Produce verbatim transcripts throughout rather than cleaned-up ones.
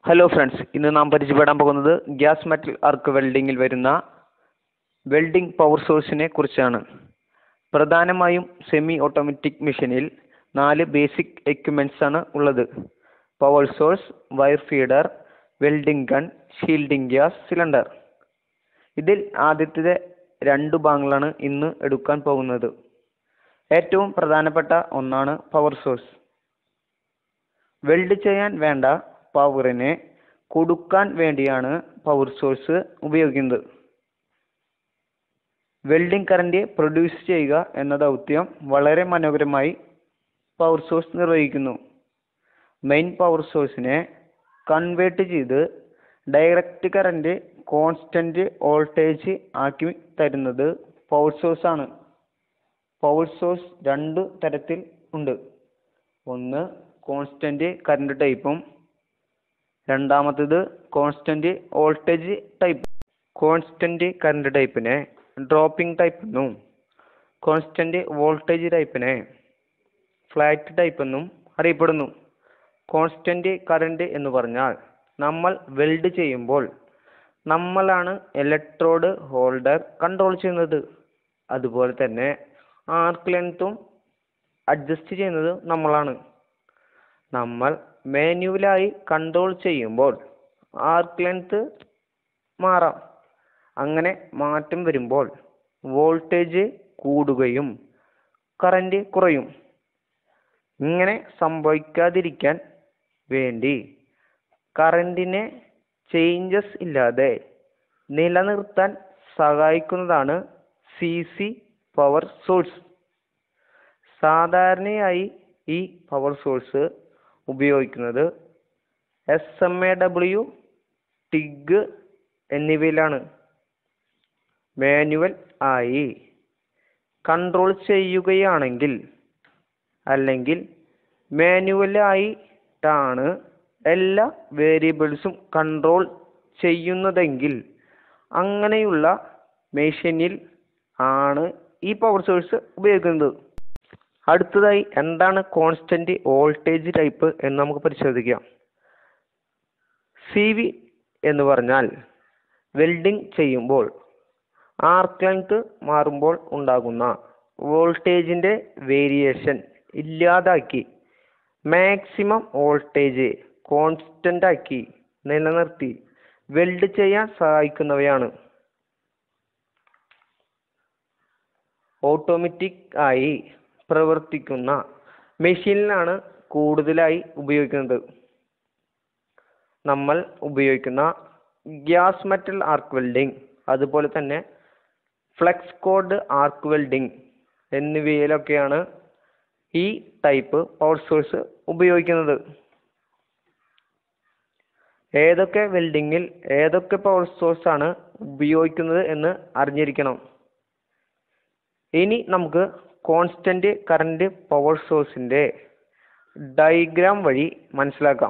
Hello friends, ഇന്ന് നാം പരിചയപ്പെടാൻ പോകുന്നത് ഗ്യാസ് മെറ്റൽ ആർക്ക് വെൽഡിങ്ങിൽ വരുന്ന വെൽഡിംഗ് പവർ സോഴ്സിനെ കുറിച്ചാണ്. പ്രധാനമായും സെമി ഓട്ടോമാറ്റിക് മെഷീനിൽ നാല് ബേസിക് എക്യുപ്മെൻറ്റ്സ് ആണ് ഉള്ളത്: power source, wire feeder, welding gun, shielding gas cylinder. ഇതിൽ ആദ്യത്തെ രണ്ടു ഭാഗങ്ങളാണ് ഇന്ന് എടുക്കാൻ പോകുന്നത്. ഏറ്റവും പ്രധാനപ്പെട്ട ഒന്നാണ് പവർ സോഴ്സ്. വെൽഡ് ചെയ്യാൻ വേണ്ട പവറിനെ കൊടുക്കാൻ വേണ്ടിയാണ് പവർ സോഴ്സ് ഉപയോഗിക്കുന്നത്. വെൽഡിംഗ് കറന്റ് പ്രൊഡ്യൂസ് ചെയ്യുക എന്ന ദൗത്യം വളരെ മനോഹരമായി പവർ സോഴ്സ് നിർവഹിക്കുന്നു. മെയിൻ പവർ സോഴ്സിനെ കൺവേർട്ട് ചെയ്ത് ഡയറക്റ്റ് കറന്റ് കോൺസ്റ്റന്റ് വോൾട്ടേജ് ആക്കി തരുന്നത് പവർ സോഴ്സ് ആണ്. പവർ സോഴ്സ് രണ്ട് തരത്തിൽ ഉണ്ട്. ഒന്ന് കോൺസ്റ്റന്റ് കറന്റ് ടൈപ്പും രണ്ടാമത്തേത് constant voltage type. Constant current ടൈപ്പിനെ ഡ്രോപ്പിംഗ് ടൈപ്പ് എന്നും കോൺസ്റ്റന്റ് വോൾട്ടേജ് ടൈപ്പിനെ ഫ്ലാറ്റ് ടൈപ്പ് എന്നും അറിയപ്പെടുന്നു. കോൺസ്റ്റന്റ് കറന്റ് എന്ന് പറഞ്ഞാൽ നമ്മൾ വെൽഡ് ചെയ്യുമ്പോൾ നമ്മളാണ് ഇലക്ട്രോഡ് ഹോൾഡർ കൺട്രോൾ ചെയ്യുന്നത്. അതുപോലെ തന്നെ ആർക്ക് ലെങ്ത്തും അഡ്ജസ്റ്റ് ചെയ്യുന്നത് നമ്മളാണ്. നമ്മൾ മാനുവലായി കൺട്രോൾ ചെയ്യുമ്പോൾ ആർക്ക് ലെങ്ത് മാറാം. അങ്ങനെ മാറ്റം വരുമ്പോൾ വോൾട്ടേജ് കൂടുകയും കറന്റ് കുറയും. ഇങ്ങനെ സംഭവിക്കാതിരിക്കാൻ വേണ്ടി കറന്റിനെ ചേഞ്ചസ് ഇല്ലാതെ നിലനിർത്താൻ സഹായിക്കുന്നതാണ് സി സി പവർ സോഴ്സ്. സാധാരണയായി ഈ പവർ സോഴ്സ് ഉപയോഗിക്കുന്നത് S M A W, TIG എന്നിവയിലാണ്. മാനുവൽ ആയി കൺട്രോൾ ചെയ്യുകയാണെങ്കിൽ അല്ലെങ്കിൽ മാനുവലായിട്ടാണ് എല്ലാ വേരിയബിൾസും കൺട്രോൾ ചെയ്യുന്നതെങ്കിൽ അങ്ങനെയുള്ള മെഷീനിൽ ആണ് ഈ പവർ സോഴ്സ് ഉപയോഗിക്കുന്നത്. അടുത്തതായി എന്താണ് കോൺസ്റ്റന്റ് വോൾട്ടേജ് ടൈപ്പ് എന്ന് നമുക്ക് പരിശോധിക്കാം. സി വി എന്ന് പറഞ്ഞാൽ വെൽഡിംഗ് ചെയ്യുമ്പോൾ ആർക്ക് ലെങ്ത് മാറുമ്പോൾ ഉണ്ടാകുന്ന വോൾട്ടേജിന്റെ വേരിയേഷൻ ഇല്ലാതാക്കി മാക്സിമം വോൾട്ടേജ് കോൺസ്റ്റന്റ് ആക്കി നിലനിർത്തി വെൽഡ് ചെയ്യാൻ സഹായിക്കുന്നവയാണ്. ഓട്ടോമാറ്റിക് ആയി പ്രവർത്തിക്കുന്ന മെഷീനിലാണ് കൂടുതലായി ഉപയോഗിക്കുന്നത്. നമ്മൾ ഉപയോഗിക്കുന്ന ഗ്യാസ് മെറ്റൽ ആർക്ക് വെൽഡിംഗ്, അതുപോലെ തന്നെ ഫ്ലെക്സ് കോഡ് ആർക്ക് വെൽഡിംഗ് എന്നിവയിലൊക്കെയാണ് ഈ ടൈപ്പ് പവർ സോഴ്സ് ഉപയോഗിക്കുന്നത്. ഏതൊക്കെ വെൽഡിങ്ങിൽ ഏതൊക്കെ പവർ സോഴ്സ് ആണ് ഉപയോഗിക്കുന്നത് എന്ന് അറിഞ്ഞിരിക്കണം. ഇനി നമുക്ക് കോൺസ്റ്റന്റ് കറന്റ് പവർ സോഴ്സിന്റെ ഡയഗ്രാം വഴി മനസ്സിലാക്കാം.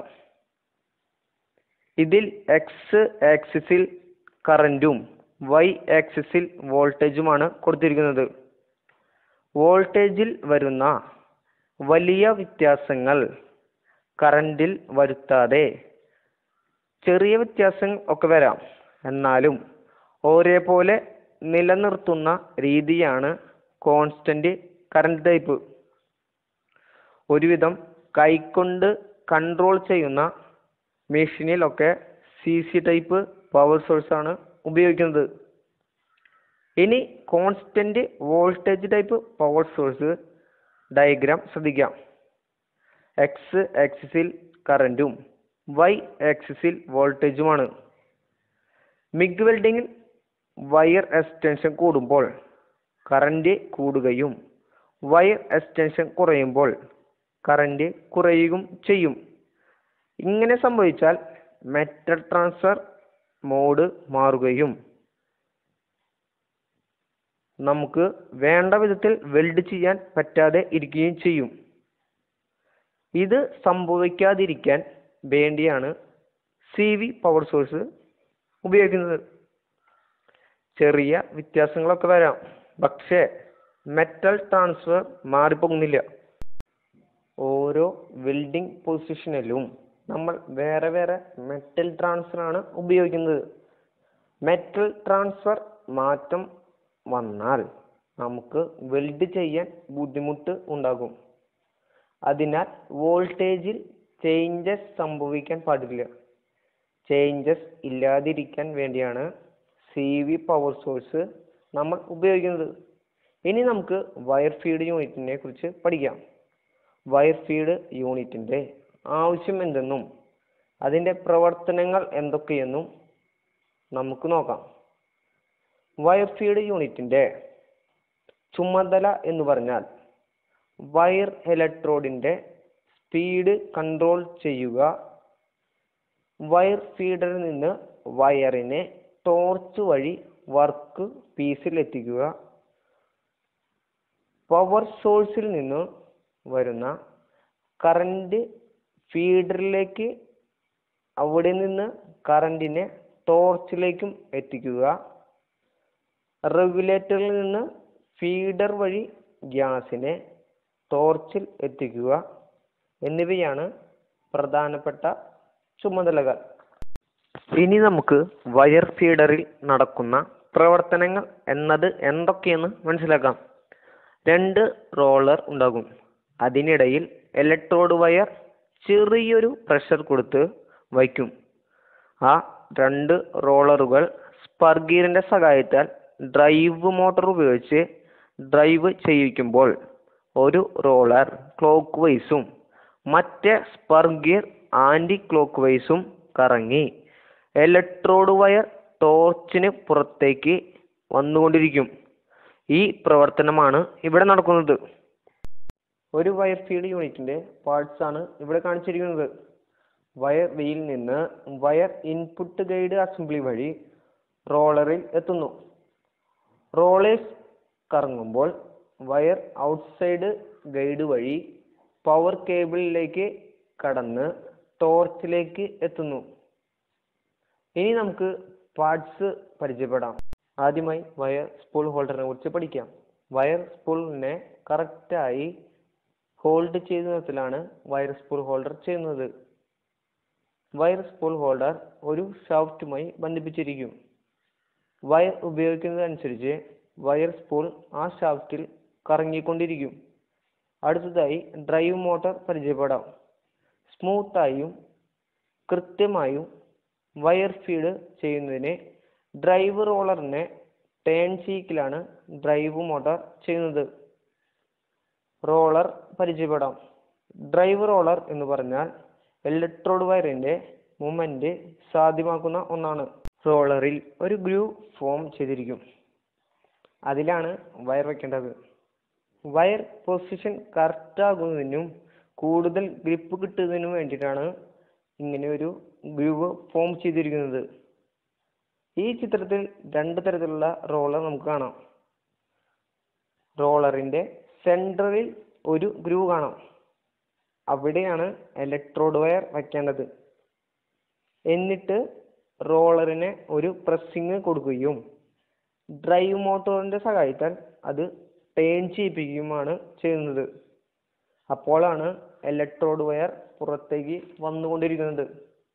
ഇതിൽ എക്സ് ആക്സിസിൽ കറന്റും വൈ ആക്സിസിൽ വോൾട്ടേജുമാണ് കൊടുത്തിരിക്കുന്നത്. വോൾട്ടേജിൽ വരുന്ന വലിയ വ്യത്യാസങ്ങൾ കറന്റിൽ വരുത്താതെ ചെറിയ വ്യത്യാസങ്ങൾ ഒക്കെ വരാം. എന്നാലും ഒരേപോലെ നിലനിർത്തുന്ന രീതിയാണ് കോൺസ്റ്റന്റ് കറന്റ് ടൈപ്പ്. ഒരുവിധം കൈകൊണ്ട് കൺട്രോൾ ചെയ്യുന്ന മെഷീനിലൊക്കെ C C type power source ആണ് ഉപയോഗിക്കുന്നത്. ഇനി constant voltage type power source diagram ശ്രദ്ധിക്കാം. എക്സ് ആക്സിസിൽ കറന്റും വൈ ആക്സിസിൽ വോൾട്ടേജുമാണ്. മിഗ് വെൽഡിങ്ങിൽ വയർ എക്സ്റ്റൻഷൻ കൂടുമ്പോൾ കറന്റ് കൂടുകയും വയർ എക്സ്റ്റൻഷൻ കുറയുമ്പോൾ കറന്റ് കുറയുകയും ചെയ്യും. ഇങ്ങനെ സംഭവിച്ചാൽ മെറ്റൽ ട്രാൻസ്ഫർ മോഡ് മാറുകയും നമുക്ക് വേണ്ട വിധത്തിൽ വെൽഡ് ചെയ്യാൻ പറ്റാതെ ഇരിക്കുകയും ചെയ്യും. ഇത് സംഭവിക്കാതിരിക്കാൻ വേണ്ടിയാണ് സി വി പവർ സോഴ്സ് ഉപയോഗിക്കുന്നത്. ചെറിയ വ്യത്യാസങ്ങളൊക്കെ വരാം, പക്ഷേ മെറ്റൽ ട്രാൻസ്ഫർ മാറിപ്പോകുന്നില്ല. ഓരോ വെൽഡിംഗ് പൊസിഷനിലും നമ്മൾ വേറെ വേറെ മെറ്റൽ ട്രാൻസ്ഫർ ആണ് ഉപയോഗിക്കുന്നത്. മെറ്റൽ ട്രാൻസ്ഫർ മാറ്റം വന്നാൽ നമുക്ക് വെൽഡ് ചെയ്യാൻ ബുദ്ധിമുട്ട് ഉണ്ടാകും. അതിനാൽ വോൾട്ടേജിൽ ചേഞ്ചസ് സംഭവിക്കാൻ പാടില്ല. ചേഞ്ചസ് ഇല്ലാതിരിക്കാൻ വേണ്ടിയാണ് സി വി പവർ സോഴ്സ് നമ്മൾ ഉപയോഗിക്കുന്നത്. ഇനി നമുക്ക് വയർ ഫീഡ് യൂണിറ്റിനെ കുറിച്ച് പഠിക്കാം. വയർ ഫീഡ് യൂണിറ്റിന്റെ ആവശ്യം എന്തെന്നും അതിന്റെ പ്രവർത്തനങ്ങൾ എന്തൊക്കെയെന്നും നമുക്ക് നോക്കാം. വയർ ഫീഡ് യൂണിറ്റിന്റെ ചുമതല എന്ന് പറഞ്ഞാൽ വയർ ഇലക്ട്രോഡിന്റെ സ്പീഡ് കൺട്രോൾ ചെയ്യുക, വയർ ഫീഡറിൽ നിന്ന് വയറിനെ ടോർച്ച് വഴി വർക്ക് പീസിൽ എത്തിക്കുക, പവർ സോഴ്സിൽ നിന്ന് വരുന്ന കറന്റ് ഫീഡറിലേക്ക് അവിടെ നിന്ന് കറന്റിനെ ടോർച്ചിലേക്കും എത്തിക്കുക, റെഗുലേറ്ററിൽ നിന്ന് ഫീഡർ വഴി ഗ്യാസിനെ ടോർച്ചിൽ എത്തിക്കുക എന്നിവയാണ് പ്രധാനപ്പെട്ട ചുമതലകൾ. ഇനി നമുക്ക് വയർ ഫീഡറിൽ നടക്കുന്ന പ്രവർത്തനങ്ങൾ എന്നത് എന്തൊക്കെയെന്ന് മനസ്സിലാക്കാം. രണ്ട് റോളർ ഉണ്ടാകും. അതിനിടയിൽ ഇലക്ട്രോഡ് വയർ ചെറിയൊരു പ്രഷർ കൊടുത്ത് വയ്ക്കും. ആ രണ്ട് റോളറുകൾ സ്പർ ഗിയറിന്റെ സഹായത്താൽ ഡ്രൈവ് മോട്ടോർ ഉപയോഗിച്ച് ഡ്രൈവ് ചെയ്യിക്കുമ്പോൾ ഒരു റോളർ ക്ലോക്ക് വൈസും മറ്റേ സ്പർ ഗിയർ ആന്റി ക്ലോക്ക് വൈസും കറങ്ങി ഇലക്ട്രോഡ് വയർ ടോർച്ചിന് പുറത്തേക്ക് വന്നുകൊണ്ടിരിക്കും. ഈ പ്രവർത്തനമാണ് ഇവിടെ നടക്കുന്നത്. ഒരു വയർ ഫീഡ് യൂണിറ്റിന്റെ പാർട്സ് ആണ് ഇവിടെ കാണിച്ചിരിക്കുന്നത്. വയർ വീൽ നിന്ന് വയർ ഇൻപുട്ട് ഗൈഡ് അസംബ്ലി വഴി റോളറിൽ എത്തുന്നു. റോളേഴ്സ് കറങ്ങുമ്പോൾ വയർ ഔട്ട്സൈഡ് ഗൈഡ് വഴി പവർ കേബിളിലേക്ക് കടന്ന് ടോർച്ചിലേക്ക് എത്തുന്നു. ഇനി നമുക്ക് പാർട്സ് പരിചയപ്പെടാം. ആദ്യമായി വയർ സ്പൂൾ ഹോൾഡറിനെ കുറിച്ച് പഠിക്കാം. വയർ സ്പൂളിനെ കറക്റ്റായി ഹോൾഡ് ചെയ്ത വിധത്തിലാണ് വയർ സ്പൂൾ ഹോൾഡർ ചെയ്യുന്നത്. വയർ സ്പൂൾ ഹോൾഡർ ഒരു ഷാഫ്റ്റുമായി ബന്ധിപ്പിച്ചിരിക്കും. വയർ ഉപയോഗിക്കുന്നതനുസരിച്ച് വയർ സ്പൂൾ ആ ഷാഫ്റ്റിൽ കറങ്ങിക്കൊണ്ടിരിക്കും. അടുത്തതായി ഡ്രൈവ് മോട്ടോർ പരിചയപ്പെടാം. സ്മൂത്തായും കൃത്യമായും വയർ ഫീഡ് ചെയ്യുന്നതിന് ഡ്രൈവ് റോളറിനെ ടേൺ ചെയ്യിക്കലാണ് ഡ്രൈവ് മോട്ടോർ ചെയ്യുന്നത്. റോളർ പരിചയപ്പെടാം. ഡ്രൈവ് റോളർ എന്ന് പറഞ്ഞാൽ ഇലക്ട്രോഡ് വയറിന്റെ മൂവ്മെന്റ് സാധ്യമാക്കുന്ന ഒന്നാണ്. റോളറിൽ ഒരു ഗ്രൂവ് ഫോം ചെയ്തിരിക്കും. അതിലാണ് വയർ വെക്കേണ്ടത്. വയർ പൊസിഷൻ കറക്റ്റ് ആകുന്നതിനും കൂടുതൽ ഗ്രിപ്പ് കിട്ടുന്നതിനും വേണ്ടിയിട്ടാണ് ഇങ്ങനെ ഒരു ഗ്രൂവ് ഫോം ചെയ്തിരിക്കുന്നത്. ഈ ചിത്രത്തിൽ രണ്ട് തരത്തിലുള്ള റോളർ നമുക്ക് കാണാം. റോളറിന്റെ സെൻട്രലിൽ ഒരു ഗ്രൂവ് കാണാം. അവിടെയാണ് ഇലക്ട്രോഡ് വയർ വയ്ക്കേണ്ടത്. എന്നിട്ട് റോളറിനെ ഒരു പ്രസ്സിങ് കൊടുക്കുകയും ഡ്രൈവ് മോട്ടോറിന്റെ സഹായത്താൽ അത് ടേൺ ചെയ്യിപ്പിക്കുകയുമാണ് ചെയ്യുന്നത്. അപ്പോഴാണ് ഇലക്ട്രോഡ് വയർ പുറത്തേക്ക് വന്നുകൊണ്ടിരിക്കുന്നത്.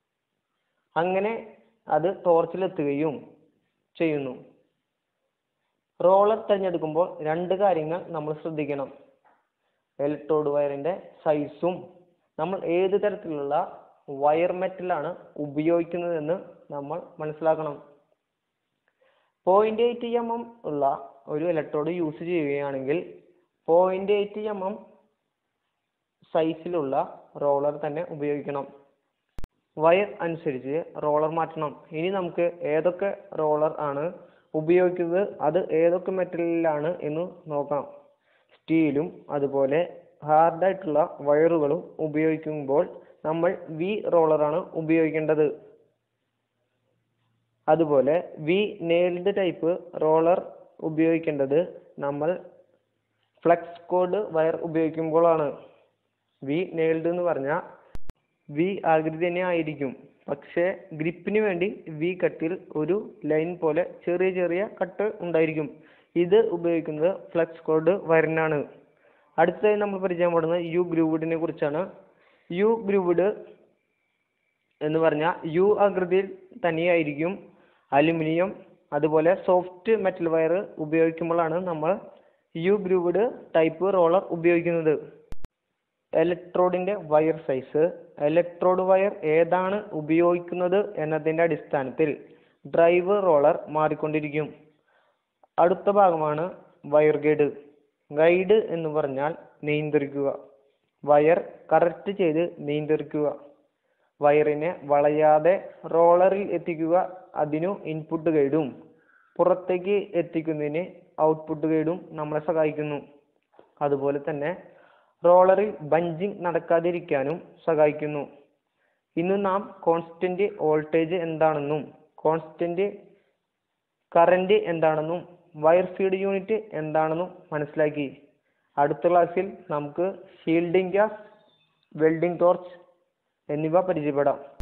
അങ്ങനെ അത് ടോർച്ചിലെത്തുകയും ചെയ്യുന്നു. റോളർ തിരഞ്ഞെടുക്കുമ്പോൾ രണ്ട് കാര്യങ്ങൾ നമ്മൾ ശ്രദ്ധിക്കണം. ഇലക്ട്രോഡ് വയറിന്റെ സൈസും നമ്മൾ ഏത് തരത്തിലുള്ള വയർ മെറ്റലാണ് ഉപയോഗിക്കുന്നതെന്ന് നമ്മൾ മനസ്സിലാക്കണം. പോയിന്റ് എയ്റ്റ് എം എം ഉള്ള ഒരു ഇലക്ട്രോഡ് യൂസ് ചെയ്യുകയാണെങ്കിൽ പോയിന്റ് എയ്റ്റ് എം എം സൈസിലുള്ള റോളർ തന്നെ ഉപയോഗിക്കണം. വയർ അനുസരിച്ച് റോളർ മാറ്റണം. ഇനി നമുക്ക് ഏതൊക്കെ റോളർ ആണ് ഉപയോഗിക്കുന്നത്, അത് ഏതൊക്കെ മെറ്റലിലാണ് എന്ന് നോക്കാം. സ്റ്റീലും അതുപോലെ ഹാർഡായിട്ടുള്ള വയറുകളും ഉപയോഗിക്കുമ്പോൾ നമ്മൾ വി റോളറാണ് ഉപയോഗിക്കേണ്ടത്. അതുപോലെ വി നെയിൽഡ് ടൈപ്പ് റോളർ ഉപയോഗിക്കേണ്ടത് നമ്മൾ ഫ്ലെക്സ് കോഡ് വയർ ഉപയോഗിക്കുമ്പോഴാണ്. വി നെയിൽഡ് എന്ന് പറഞ്ഞാൽ വി ആകൃതി തന്നെ ആയിരിക്കും, പക്ഷേ ഗ്രിപ്പിന് വേണ്ടി വി കട്ടിൽ ഒരു ലൈൻ പോലെ ചെറിയ ചെറിയ കട്ട് ഉണ്ടായിരിക്കും. ഇത് ഉപയോഗിക്കുന്നത് ഫ്ലെക്സ് കോഡ് വയറിനാണ്. അടുത്തതായി നമ്മൾ പരിചയപ്പെടുന്നത് യു ഗ്രൂവിഡിനെ കുറിച്ചാണ്. യു ഗ്രൂവിഡ് എന്ന് പറഞ്ഞാൽ യു ആകൃതിയിൽ തന്നെയായിരിക്കും അലുമിനിയം അതുപോലെ സോഫ്റ്റ് മെറ്റൽ വയർ ഉപയോഗിക്കുമ്പോഴാണ് നമ്മൾ യു ഗ്രൂവ്ഡ് ടൈപ്പ് റോളർ ഉപയോഗിക്കുന്നത്. ഇലക്ട്രോഡിൻ്റെ വയർ സൈസ്. ഇലക്ട്രോഡ് വയർ ഏതാണ് ഉപയോഗിക്കുന്നത് എന്നതിൻ്റെ അടിസ്ഥാനത്തിൽ ഡ്രൈവ് റോളർ മാറിക്കൊണ്ടിരിക്കും. അടുത്ത ഭാഗമാണ് വയർ ഗൈഡ്. ഗൈഡ് എന്ന് പറഞ്ഞാൽ നിയന്ത്രിക്കുക. വയർ കറക്റ്റ് ചെയ്ത് നിയന്ത്രിക്കുക. വയറിനെ വളയാതെ റോളറിൽ എത്തിക്കുക. അതിനു ഇൻപുട്ട് ഗൈഡും പുറത്തേക്ക് എത്തിക്കുന്നതിന് ഔട്ട്പുട്ട് ഗൈഡും നമ്മളെ സഹായിക്കുന്നു. അതുപോലെ തന്നെ റോളറിൽ ബഞ്ചിങ് നടക്കാതിരിക്കാനും സഹായിക്കുന്നു. ഇന്ന് നാം കോൺസ്റ്റന്റ് വോൾട്ടേജ് എന്താണെന്നും കോൺസ്റ്റന്റ് കറന്റ് എന്താണെന്നും വയർ ഫീഡ് യൂണിറ്റ് എന്താണെന്നും മനസ്സിലാക്കി. അടുത്ത ക്ലാസ്സിൽ നമുക്ക് ഷീൽഡിംഗ് ഗ്യാസ്, വെൽഡിംഗ് ടോർച്ച് എന്നിവ പരിചയപ്പെടാം.